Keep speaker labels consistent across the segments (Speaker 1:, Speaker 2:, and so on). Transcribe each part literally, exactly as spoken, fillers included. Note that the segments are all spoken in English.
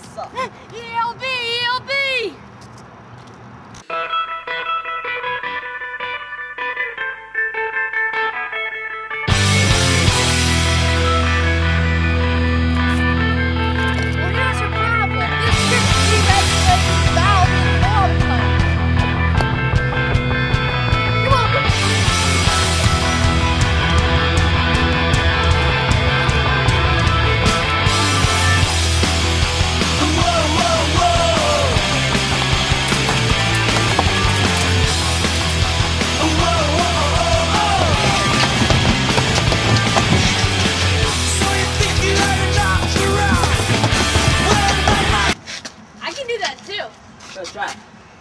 Speaker 1: suck.
Speaker 2: E L B, E L B!
Speaker 1: Go try.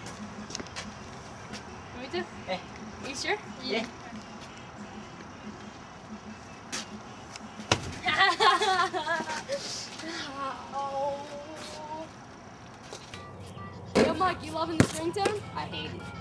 Speaker 2: Want me to?
Speaker 1: Hey.
Speaker 2: Are you sure?
Speaker 1: Yeah.
Speaker 2: Oh. Yo, Mike, you loving the ringtone?
Speaker 1: I hate it.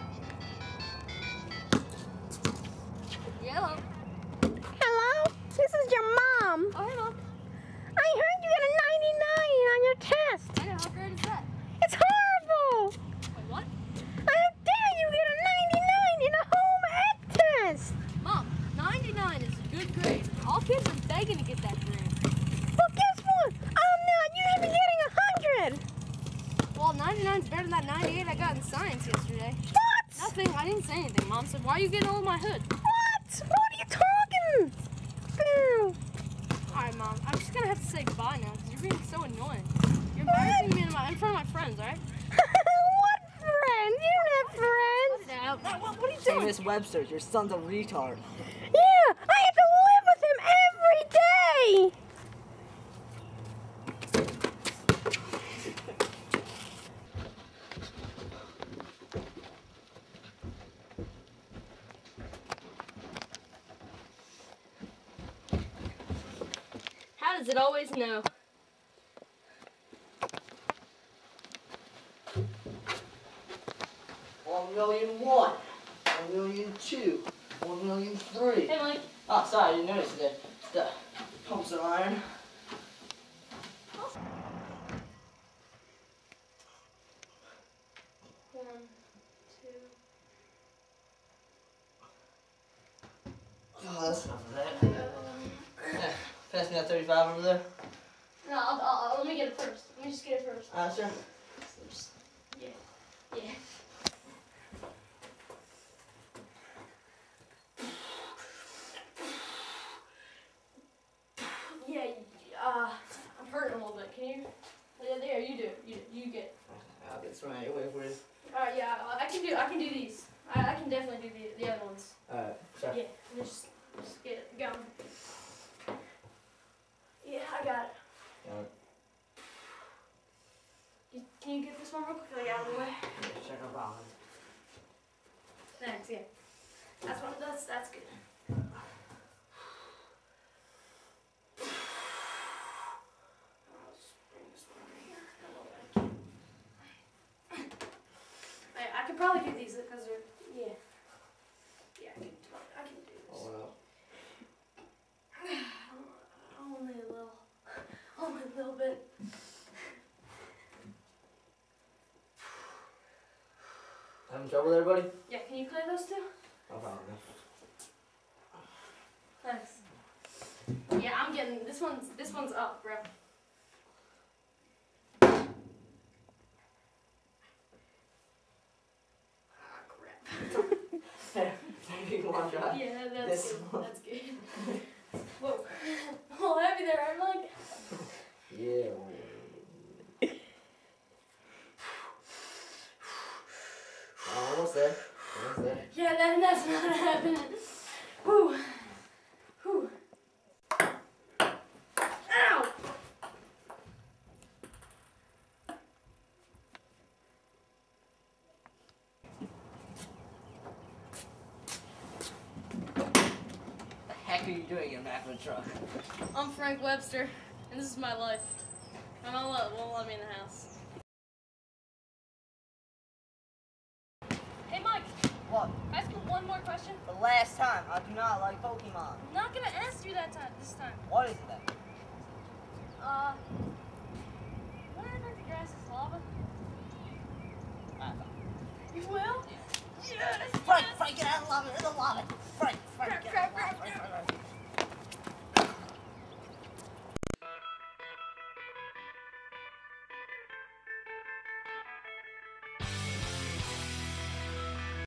Speaker 2: Hello.
Speaker 3: Hello? This is your mom.
Speaker 2: Oh, hey, Mom.
Speaker 3: I heard you got a ninety-nine on your test.
Speaker 2: I know. How great is that?
Speaker 3: It's horrible.
Speaker 2: Wait, what?
Speaker 3: How dare you get a ninety-nine in a home ec test?
Speaker 2: Mom, ninety-nine is a good grade. All kids are begging to get that grade.
Speaker 3: Well, guess what? I'm not. You should be getting a hundred.
Speaker 2: Well, ninety-nine is better than that ninety-eight I got in science yesterday.
Speaker 3: What?
Speaker 2: Nothing. I didn't say anything. Mom said, why are you getting all of my hood?
Speaker 3: What? What are you talking? Girl.
Speaker 2: All right, Mom. I'm just going to have to say goodbye now because you're being so annoying. You're embarrassing me in, my, in front of my friends, all right?
Speaker 3: What friends? You don't have friends.
Speaker 2: Now, what, what, what are you
Speaker 1: Say
Speaker 2: doing?
Speaker 1: Miss Webster, your son's a retard.
Speaker 3: Yeah, I have to live with him every day.
Speaker 2: How does it always know?
Speaker 1: One million one. One million two. One million three.
Speaker 2: Hey, Mike.
Speaker 1: Oh, sorry, I didn't notice the, the pumps of iron.
Speaker 2: One, two.
Speaker 1: Oh, that's enough of that. Yeah, pass me that thirty-five over there.
Speaker 2: No, I'll, I'll, I'll, let me get it first. Let me just get it first.
Speaker 1: Ah, sure.
Speaker 2: So just, yeah, yeah. Yeah, uh, I'm hurting a little bit. Can you? Yeah, there, you do it. You, you get it.
Speaker 1: I'll get some right away for you.
Speaker 2: Alright, yeah, I can do, I can do these. I, I can definitely do the, the other ones.
Speaker 1: Alright, sure.
Speaker 2: Yeah, let me just, just get it going. Yeah, I got it.
Speaker 1: Alright.
Speaker 2: You, can you get this one real quickly out of the way?
Speaker 1: Yeah, sure, no problem.
Speaker 2: Thanks, yeah. That's one, that's, that's good. I'll just bring this one over here. I, I could probably do these because they're, yeah. Yeah, I can, I can do this.
Speaker 1: Oh, well.
Speaker 2: Only a little, only a little bit.
Speaker 1: Having trouble there, buddy?
Speaker 2: Yeah, can you clear those two?
Speaker 1: No problem.
Speaker 2: Thanks. Yeah, I'm getting, this one's, this one's up, bro. Ah, crap.
Speaker 1: Maybe one shot.
Speaker 2: Yeah, that's
Speaker 1: This
Speaker 2: good,
Speaker 1: one.
Speaker 2: that's good. Whoa, a little heavy there, I'm like.
Speaker 1: Yeah. Oh, almost there. Almost there.
Speaker 2: Yeah, that, that's not happening. Whew. Whew. Ow!
Speaker 1: What the heck are you doing in the back of the truck?
Speaker 2: I'm Frank Webster, and this is my life. My mom won't won't let me in the house. Hey, Mike.
Speaker 1: What?
Speaker 2: Can I ask you one more question?
Speaker 1: The last time, I do not like Pokemon.
Speaker 2: I'm not gonna ask you that time this time.
Speaker 1: What is it then?
Speaker 2: Uh, What if the grass is lava?
Speaker 1: I thought.
Speaker 2: You will? Yes!
Speaker 1: Frank, Frank, get out of the lava, in the lava.